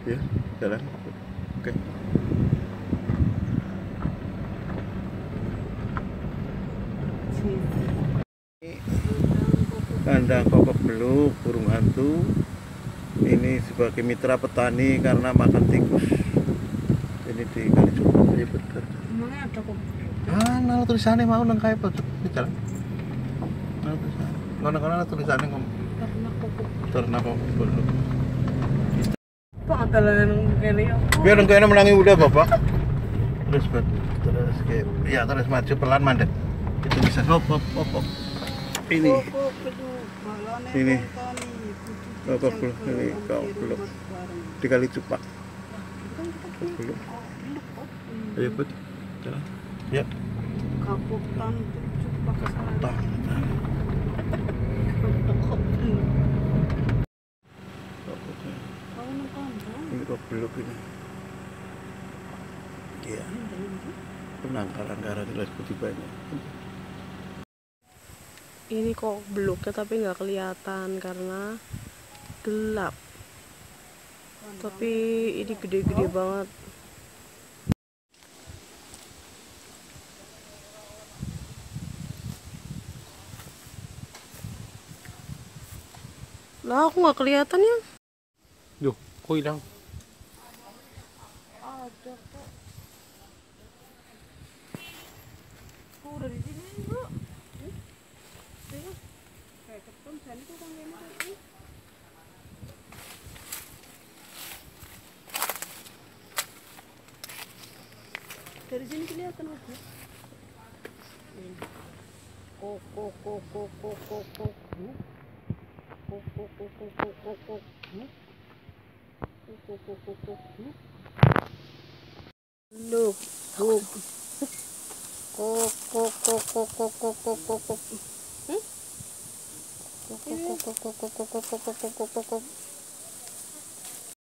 Ya, jalan. Oke. Kandang kokok beluk burung hantu. Ini sebagai mitra petani karena makan tikus. Ini di Kalijodo. Ini betul. Emangnya ada kok? Nah, tulisannya mau nang kae pojok jalan. Nah, tulisannya. Ngono-ngono tulisannya ngomong. Ternak kokok beluk. Pak adalah yang kene ya. Biar kene menangi udah Bapak. Terus kayak ya terus maju pelan mandek. Itu bisa hop. Ini. Ini. Kokok beluk ini kokok beluk. Di Kalicupak. Belum. Ayo put. Jalan. Ya. Kaputan Cupak kesana. Ini kok belum ini. Iya. Penangkalan darah jelas putih banyak. Ini kok beluknya tapi nggak kelihatan karena gelap. Tapi ini gede-gede banget. Lah aku nggak kelihatan ya. Duh, kok hilang? Ada kok. Udah di sini, Bu. Kayak ketemu sana tuh kan ini. Dari sini kelihatan, Bu. Look, look. Kok.